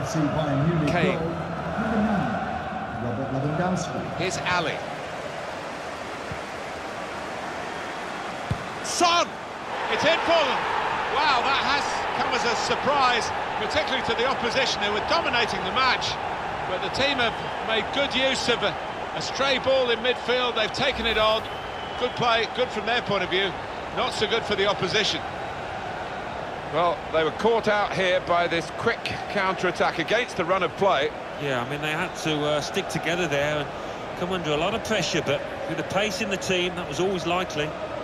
concede by a Munich Kane. goal. Number 9, Robert Lewandowski. Here's Ali. Son! It's in for them. Wow, that has come as a surprise, particularly to the opposition who were dominating the match. But the team have made good use of a stray ball in midfield. They've taken it on. Good play, good from their point of view. Not so good for the opposition. Well, they were caught out here by this quick counter-attack against the run of play. Yeah, I mean, they had to stick together there and come under a lot of pressure, but with the pace in the team, that was always likely.